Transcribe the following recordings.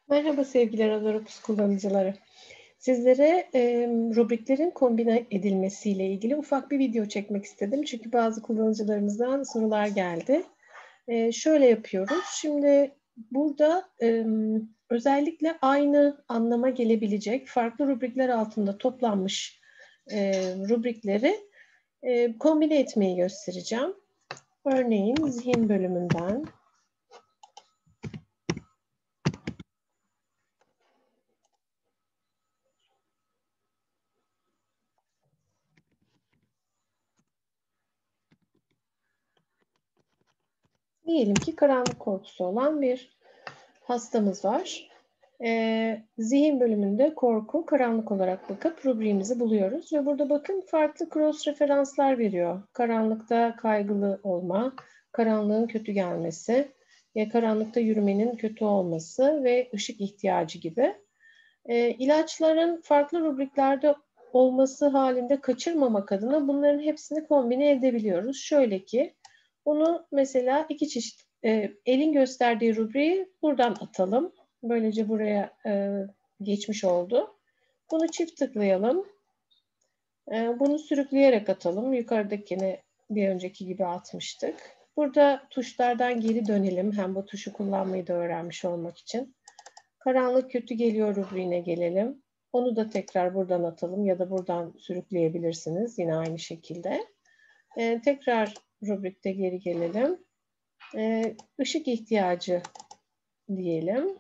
Merhaba sevgili Adoropus kullanıcıları. Sizlere rubriklerin kombine edilmesiyle ilgili ufak bir video çekmek istedim. Çünkü bazı kullanıcılarımızdan sorular geldi. Şöyle yapıyoruz. Şimdi burada özellikle aynı anlama gelebilecek farklı rubrikler altında toplanmış rubrikleri kombine etmeyi göstereceğim. Örneğin zihin bölümünden diyelim ki karanlık korkusu olan bir hastamız var. Zihin bölümünde korku, karanlık olarak bakıp rubriğimizi buluyoruz. Ve burada bakın farklı cross referanslar veriyor. Karanlıkta kaygılı olma, karanlığın kötü gelmesi, karanlıkta yürümenin kötü olması ve ışık ihtiyacı gibi. İlaçların farklı rubriklerde olması halinde kaçırmamak adına bunların hepsini kombine edebiliyoruz. Şöyle ki, bunu mesela iki çeşit elin gösterdiği rubriği buradan atalım. Böylece buraya geçmiş oldu. Bunu çift tıklayalım. Bunu sürükleyerek atalım. Yukarıdakini bir önceki gibi atmıştık. Burada tuşlardan geri dönelim. Hem bu tuşu kullanmayı da öğrenmiş olmak için. Karanlık kötü geliyor rubriğine gelelim. Onu da tekrar buradan atalım ya da buradan sürükleyebilirsiniz. Yine aynı şekilde. Tekrar rubrikte geri gelelim. Işık ihtiyacı diyelim.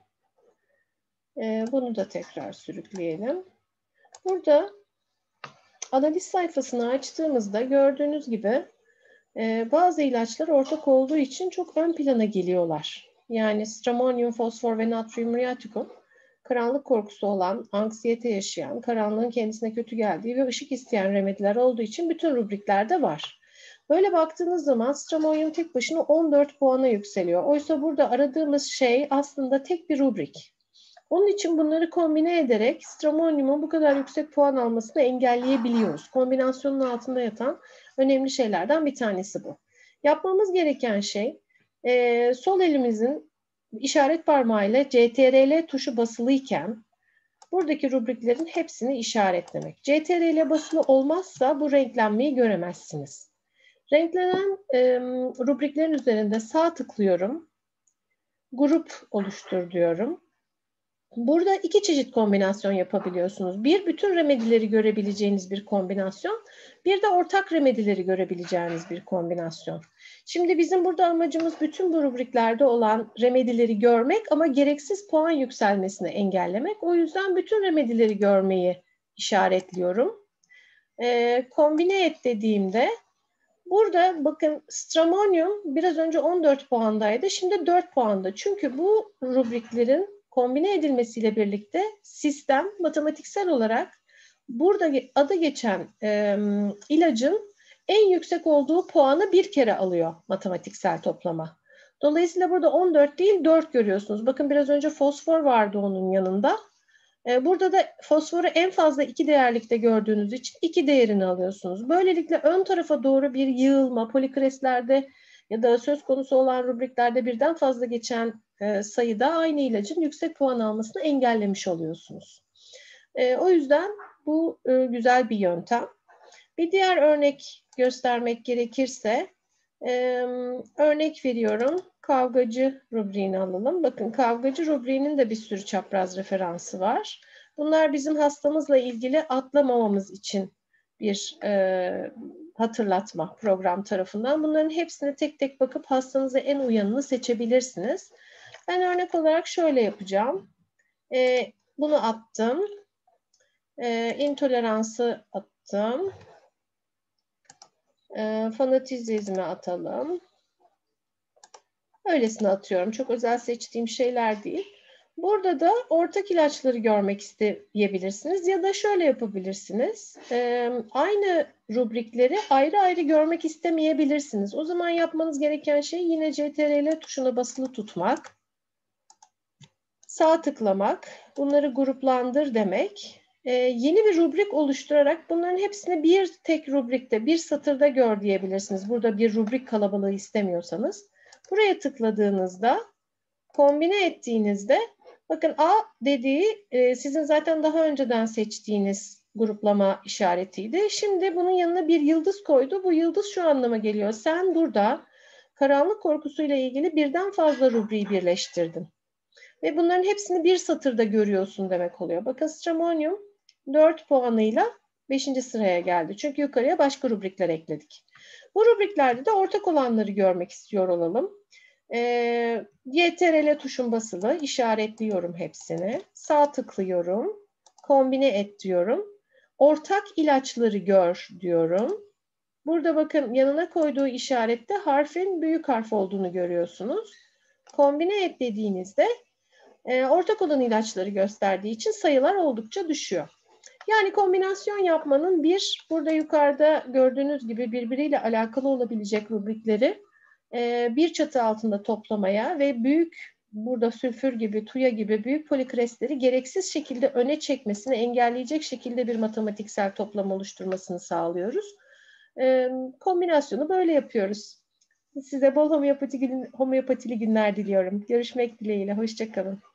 Bunu da tekrar sürükleyelim. Burada analiz sayfasını açtığımızda gördüğünüz gibi bazı ilaçlar ortak olduğu için çok ön plana geliyorlar. Yani stramonium, fosfor ve natrium muriaticum karanlık korkusu olan, anksiyete yaşayan, karanlığın kendisine kötü geldiği ve ışık isteyen remediler olduğu için bütün rubriklerde var. Böyle baktığınız zaman stramonium tek başına 14 puana yükseliyor. Oysa burada aradığımız şey aslında tek bir rubrik. Onun için bunları kombine ederek stramoniumun bu kadar yüksek puan almasını engelleyebiliyoruz. Kombinasyonun altında yatan önemli şeylerden bir tanesi bu. Yapmamız gereken şey sol elimizin işaret parmağıyla CTRL tuşu basılıyken buradaki rubriklerin hepsini işaretlemek. CTRL basılı olmazsa bu renklenmeyi göremezsiniz. Renklenen rubriklerin üzerinde sağ tıklıyorum. Grup oluştur diyorum. Burada iki çeşit kombinasyon yapabiliyorsunuz. Bir, bütün remedileri görebileceğiniz bir kombinasyon. Bir de ortak remedileri görebileceğiniz bir kombinasyon. Şimdi bizim burada amacımız bütün bu rubriklerde olan remedileri görmek ama gereksiz puan yükselmesini engellemek. O yüzden bütün remedileri görmeyi işaretliyorum. Kombine et dediğimde burada bakın stramonium biraz önce 14 puandaydı. Şimdi 4 puanda. Çünkü bu rubriklerin kombine edilmesiyle birlikte sistem matematiksel olarak burada adı geçen ilacın en yüksek olduğu puanı bir kere alıyor matematiksel toplama. Dolayısıyla burada 14 değil 4 görüyorsunuz. Bakın biraz önce fosfor vardı onun yanında. Burada da fosforu en fazla 2 değerlikte gördüğünüz için 2 değerini alıyorsunuz. Böylelikle ön tarafa doğru bir yığılma, polikrestlerde ya da söz konusu olan rubriklerde birden fazla geçen sayıda aynı ilacın yüksek puan almasını engellemiş oluyorsunuz. O yüzden bu güzel bir yöntem. Bir diğer örnek göstermek gerekirse, örnek veriyorum. Kavgacı rubriğini alalım. Bakın kavgacı rubriğinin de bir sürü çapraz referansı var. Bunlar bizim hastamızla ilgili atlamamamız için bir hatırlatma program tarafından. Bunların hepsine tek tek bakıp hastanıza en uyanını seçebilirsiniz. Ben örnek olarak şöyle yapacağım. Bunu attım. İntoleransı attım. Fanatizmi atalım. Öylesine atıyorum. Çok özel seçtiğim şeyler değil. Burada da ortak ilaçları görmek isteyebilirsiniz ya da şöyle yapabilirsiniz. Aynı rubrikleri ayrı ayrı görmek istemeyebilirsiniz. O zaman yapmanız gereken şey yine CTRL tuşuna basılı tutmak. Sağ tıklamak. Bunları gruplandır demek. Yeni bir rubrik oluşturarak bunların hepsini bir tek rubrikte, bir satırda gör diyebilirsiniz. Burada bir rubrik kalabalığı istemiyorsanız. Buraya tıkladığınızda, kombine ettiğinizde Bakın A dediği sizin zaten daha önceden seçtiğiniz gruplama işaretiydi. Şimdi bunun yanına bir yıldız koydu. Bu yıldız şu anlama geliyor. Sen burada karanlık korkusuyla ilgili birden fazla rubriği birleştirdin. Ve bunların hepsini bir satırda görüyorsun demek oluyor. Bakın Stramonium 4 puanıyla 5. sıraya geldi. Çünkü yukarıya başka rubrikler ekledik. Bu rubriklerde de ortak olanları görmek istiyor olalım. CTRL tuşun basılı, işaretliyorum hepsini. Sağ tıklıyorum, kombine et diyorum. Ortak ilaçları gör diyorum. Burada bakın yanına koyduğu işarette harfin büyük harf olduğunu görüyorsunuz. Kombine et dediğinizde ortak olan ilaçları gösterdiği için sayılar oldukça düşüyor. Yani kombinasyon yapmanın burada yukarıda gördüğünüz gibi birbiriyle alakalı olabilecek rubrikleri bir çatı altında toplamaya ve burada sülfür gibi, tuya gibi büyük polikrestleri gereksiz şekilde öne çekmesini engelleyecek şekilde bir matematiksel toplam oluşturmasını sağlıyoruz. Kombinasyonu böyle yapıyoruz. Size bol homeopatili günler diliyorum. Görüşmek dileğiyle. Hoşça kalın.